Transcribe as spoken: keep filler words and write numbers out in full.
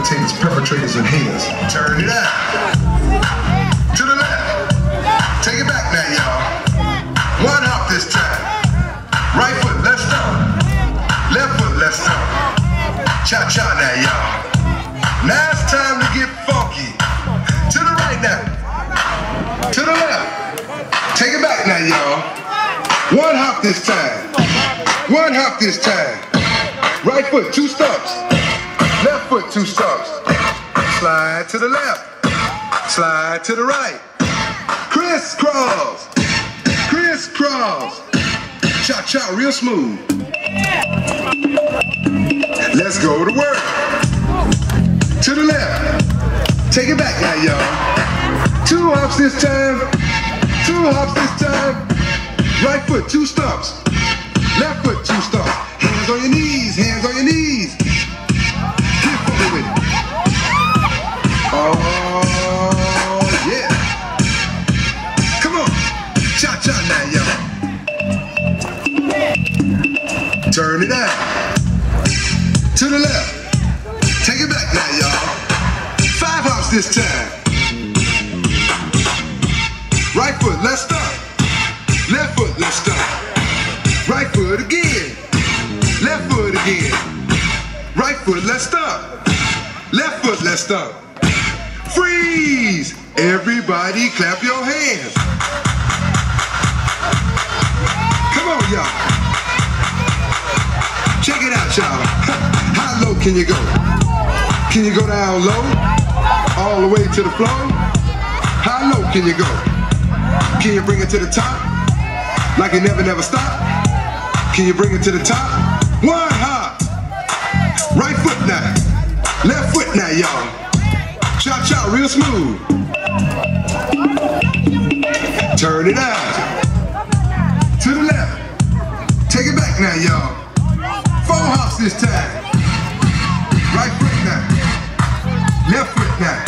imitators, perpetrators, and haters. Turn it out. To the left. Take it back now, y'all. One hop this time. Right foot, let's stomp. Left foot, let's stomp. Cha-cha now, y'all. Now it's time to get funky. To the right now. To the left. Take it back now, y'all. One hop this time. One hop this time. Right foot, two stumps. Left foot, two stumps. Slide to the left. Slide to the right. Crisscross. Crisscross. Cha-cha real smooth. Let's go to work. To the left. Take it back now, y'all. Two hops this time. Two hops this time. Right foot, two stumps. Left foot, two stumps. Hands on your knees, hands on your knees. Get funky with it. Oh, yeah. Come on. Cha-cha now, y'all. Turn it out. To the left. Take it back now, y'all. Five hops this time. Right foot, let's stop. Left foot, let's stop. Right foot again. Left foot again. Right foot, let's stop. Left foot, let's stop. Freeze! Everybody clap your hands. Come on, y'all. Check it out, y'all. How low can you go? Can you go down low? All the way to the floor? How low can you go? Can you bring it to the top? Like it never, never stop? Can you bring it to the top? One hop. Right foot now. Left foot now, y'all. Cha-cha real smooth. Turn it out. To the left. Take it back now, y'all. Four hops this time. Right foot now. Left foot now.